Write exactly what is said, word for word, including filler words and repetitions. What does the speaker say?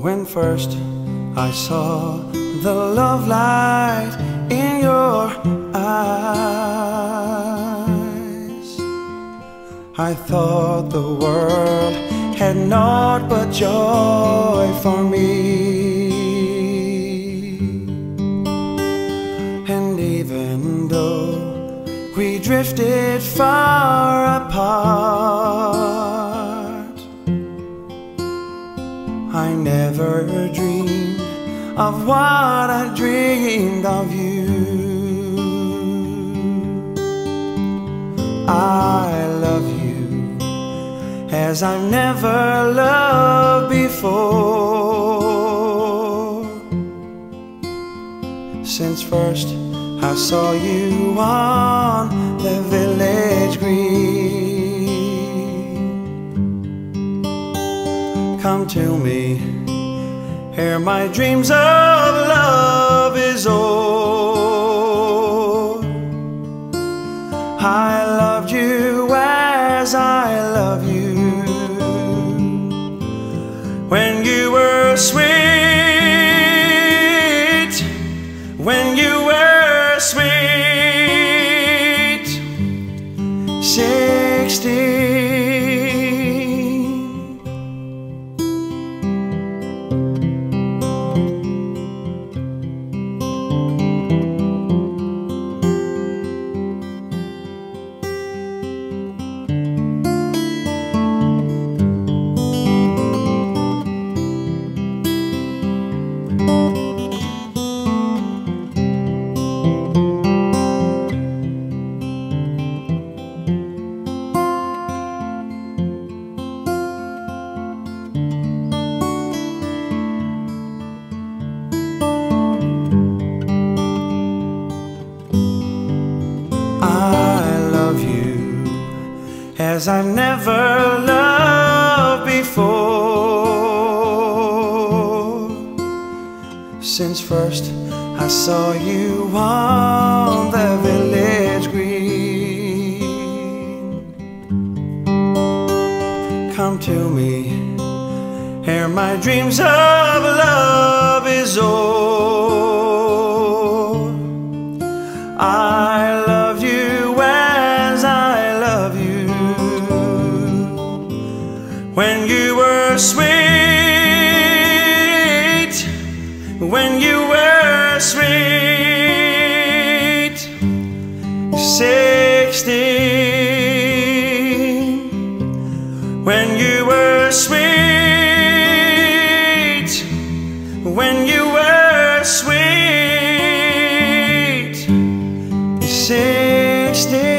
When first I saw the love light in your eyes, I thought the world had naught but joy for me. And even though we drifted far apart, I never dreamed of what I dreamed of you. I love you as I've never loved before. Since first I saw you on the village green. Come to me, ere my dreams of love is o'er. I loved you as I love you, when you were sweet, when you were sweet, sixteen. As I've never loved before. Since first I saw you on the village green. Come to me, ere my dreams of love is o'er. I loved you as I love you, when you were sweet, when you were sweet, sixteen. When you were sweet, when you were sweet, sixteen.